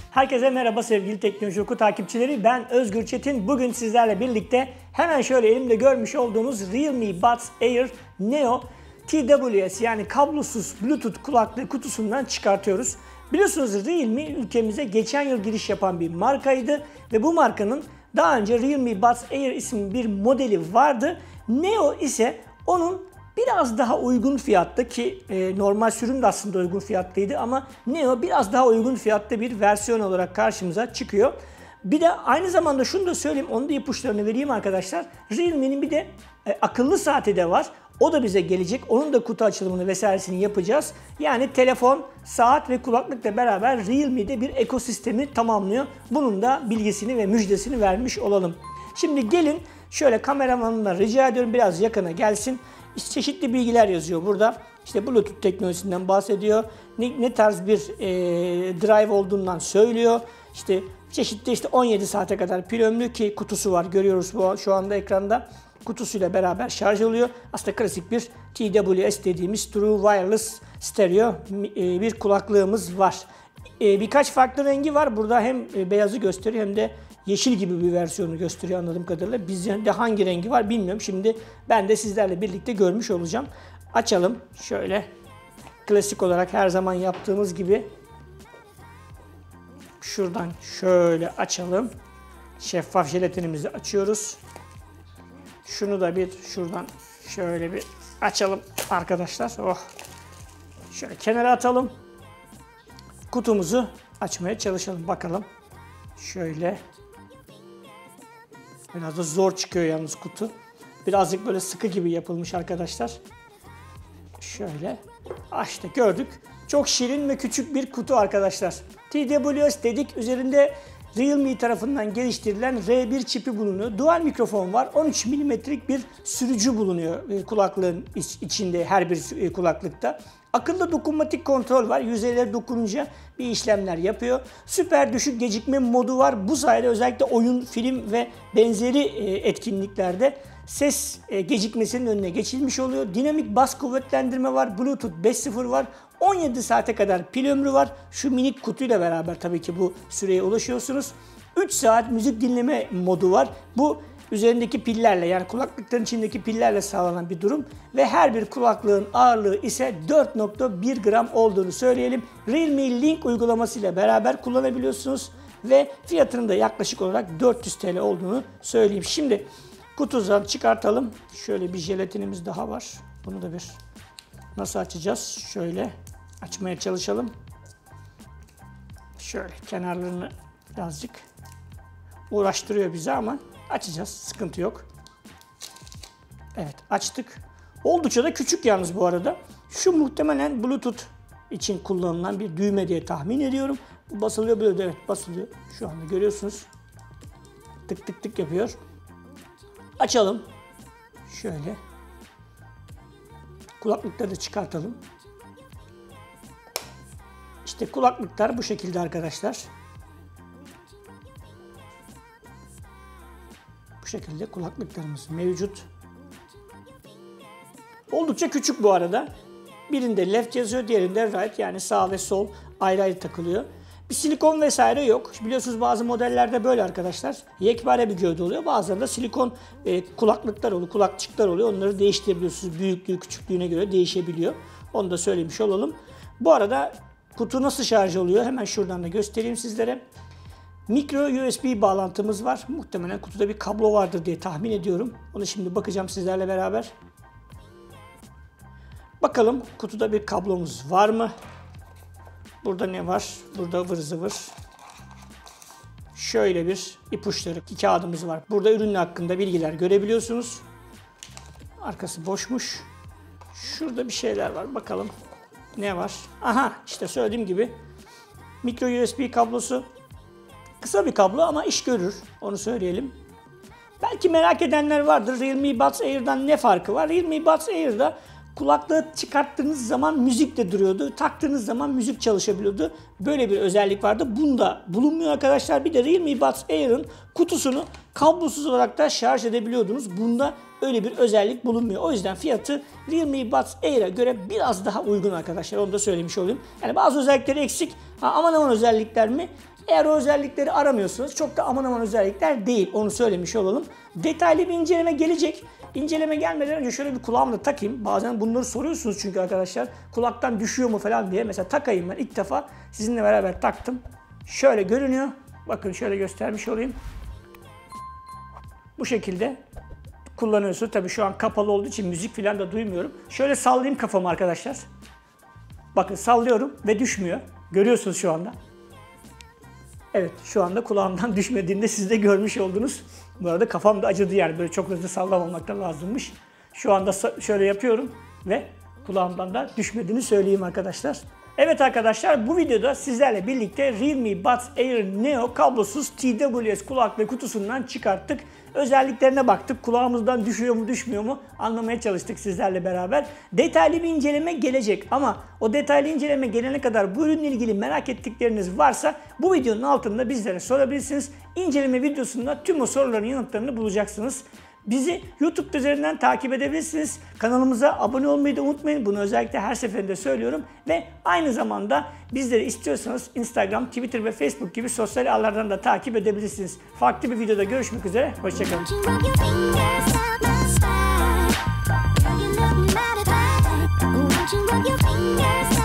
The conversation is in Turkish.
Herkese merhaba sevgili Teknoloji Oku takipçileri. Ben Özgür Çetin. Bugün sizlerle birlikte hemen şöyle elimde görmüş olduğunuz Realme Buds Air Neo TWS yani kablosuz Bluetooth kulaklığı kutusundan çıkartıyoruz. Biliyorsunuz Realme ülkemize geçen yıl giriş yapan bir markaydı ve bu markanın daha önce Realme Buds Air isimli bir modeli vardı. Neo ise onun biraz daha uygun fiyatta ki normal sürüm de aslında uygun fiyatlıydı ama Neo biraz daha uygun fiyatta bir versiyon olarak karşımıza çıkıyor. Bir de aynı zamanda şunu da söyleyeyim, onun da ipuçlarını vereyim arkadaşlar. Realme'nin bir de akıllı saati de var. O da bize gelecek. Onun da kutu açılımını vesairesini yapacağız. Yani telefon, saat ve kulaklıkla beraber Realme'de bir ekosistemi tamamlıyor. Bunun da bilgisini ve müjdesini vermiş olalım. Şimdi gelin şöyle kameramanımdan rica ediyorum biraz yakına gelsin. İşte çeşitli bilgiler yazıyor burada. İşte Bluetooth teknolojisinden bahsediyor. Ne tarz bir drive olduğundan söylüyor. İşte çeşitli 17 saate kadar pil ömrü ki kutusu var. Görüyoruz şu anda ekranda. Kutusuyla beraber şarj oluyor. Aslında klasik bir TWS dediğimiz True Wireless Stereo bir kulaklığımız var. Birkaç farklı rengi var. Burada hem beyazı gösteriyor hem de yeşil gibi bir versiyonu gösteriyor anladığım kadarıyla. Bizde hangi rengi var bilmiyorum. Şimdi ben de sizlerle birlikte görmüş olacağım. Açalım. Şöyle klasik olarak her zaman yaptığımız gibi şuradan şöyle açalım. Şeffaf jelatinimizi açıyoruz. Şunu da bir şuradan şöyle bir açalım arkadaşlar. Oh. Şöyle kenara atalım. Kutumuzu açmaya çalışalım bakalım. Şöyle. Biraz da zor çıkıyor yalnız kutu. Birazcık böyle sıkı gibi yapılmış arkadaşlar. Şöyle. İşte gördük. Çok şirin ve küçük bir kutu arkadaşlar. TWS dedik. Üzerinde Realme tarafından geliştirilen R1 çipi bulunuyor. Dual mikrofon var. 13 mm'lik bir sürücü bulunuyor kulaklığın içinde her bir kulaklıkta. Akıllı dokunmatik kontrol var. Yüzeylere dokununca bir işlemler yapıyor. Süper düşük gecikme modu var. Bu sayede özellikle oyun, film ve benzeri etkinliklerde ses gecikmesinin önüne geçilmiş oluyor. Dinamik bas kuvvetlendirme var. Bluetooth 5.0 var. 17 saate kadar pil ömrü var. Şu minik kutuyla beraber tabii ki bu süreye ulaşıyorsunuz. 3 saat müzik dinleme modu var. Bu üzerindeki pillerle yani kulaklıkların içindeki pillerle sağlanan bir durum ve her bir kulaklığın ağırlığı ise 4.1 gram olduğunu söyleyelim. Realme Link uygulamasıyla beraber kullanabiliyorsunuz ve fiyatının da yaklaşık olarak 400 TL olduğunu söyleyeyim. Şimdi kutudan çıkartalım. Şöyle bir jelatinimiz daha var. Bunu da bir nasıl açacağız? Şöyle açmaya çalışalım. Şöyle kenarlarını birazcık uğraştırıyor bizi ama açacağız. Sıkıntı yok. Evet açtık. Oldukça da küçük yalnız bu arada. Şu muhtemelen Bluetooth için kullanılan bir düğme diye tahmin ediyorum. Bu basılıyor böyle. Evet basılıyor. Şu anda görüyorsunuz. Tık tık tık yapıyor. Açalım. Şöyle. Kulaklıkları da çıkartalım. İşte kulaklıklar bu şekilde arkadaşlar. Bu şekilde kulaklıklarımız mevcut. Oldukça küçük bu arada. Birinde left yazıyor, diğerinde right yani sağ ve sol ayrı ayrı takılıyor. Bir silikon vesaire yok. Biliyorsunuz bazı modellerde böyle arkadaşlar. Yekpare bir gövde oluyor. Bazılarında silikon kulaklıklar oluyor, kulakçıklar oluyor. Onları değiştirebiliyorsunuz. Büyüklüğü, küçüklüğüne göre değişebiliyor. Onu da söylemiş olalım. Bu arada kutu nasıl şarj oluyor? Hemen şuradan da göstereyim sizlere. Micro USB bağlantımız var. Muhtemelen kutuda bir kablo vardır diye tahmin ediyorum. Onu şimdi bakacağım sizlerle beraber. Bakalım kutuda bir kablomuz var mı? Burada ne var? Burada ıvır zıvır. Şöyle bir ipuçları, kağıdımız var. Burada ürünün hakkında bilgiler görebiliyorsunuz. Arkası boşmuş. Şurada bir şeyler var. Bakalım ne var? Aha işte söylediğim gibi micro USB kablosu. Kısa bir kablo ama iş görür. Onu söyleyelim. Belki merak edenler vardır. Realme Buds Air'dan ne farkı var? Realme Buds Air'da kulaklığı çıkarttığınız zaman müzik de duruyordu. Taktığınız zaman müzik çalışabiliyordu. Böyle bir özellik vardı. Bunda bulunmuyor arkadaşlar. Bir de Realme Buds Air'ın kutusunu kablosuz olarak da şarj edebiliyordunuz. Bunda öyle bir özellik bulunmuyor. O yüzden fiyatı Realme Buds Air'a göre biraz daha uygun arkadaşlar. Onu da söylemiş olayım. Yani bazı özellikleri eksik. Aman aman özellikler mi? Eğer o özellikleri aramıyorsanız çok da aman aman özellikler değil. Onu söylemiş olalım. Detaylı bir inceleme gelecek. İnceleme gelmeden önce şöyle bir kulağımda takayım. Bazen bunları soruyorsunuz çünkü arkadaşlar. Kulaktan düşüyor mu falan diye. Mesela takayım ben. İlk defa sizinle beraber taktım. Şöyle görünüyor. Bakın şöyle göstermiş olayım. Bu şekilde kullanıyorsunuz. Tabii şu an kapalı olduğu için müzik falan da duymuyorum. Şöyle sallayayım kafamı arkadaşlar. Bakın sallıyorum ve düşmüyor. Görüyorsunuz şu anda. Evet, şu anda kulağımdan düşmediğini de siz de görmüş oldunuz. Bu arada kafam da acıdı yani, böyle çok hızlı sallamamak da lazımmış. Şu anda şöyle yapıyorum ve kulağımdan da düşmediğini söyleyeyim arkadaşlar. Evet arkadaşlar, bu videoda sizlerle birlikte Realme Buds Air Neo kablosuz TWS kulaklığı kutusundan çıkarttık. Özelliklerine baktık. Kulağımızdan düşüyor mu düşmüyor mu anlamaya çalıştık sizlerle beraber. Detaylı bir inceleme gelecek ama o detaylı inceleme gelene kadar bu ürünle ilgili merak ettikleriniz varsa bu videonun altında bizlere sorabilirsiniz. İnceleme videosunda tüm o soruların yanıtlarını bulacaksınız. Bizi YouTube üzerinden takip edebilirsiniz. Kanalımıza abone olmayı da unutmayın. Bunu özellikle her seferinde söylüyorum. Ve aynı zamanda bizleri istiyorsanız Instagram, Twitter ve Facebook gibi sosyal ağlardan da takip edebilirsiniz. Farklı bir videoda görüşmek üzere. Hoşçakalın.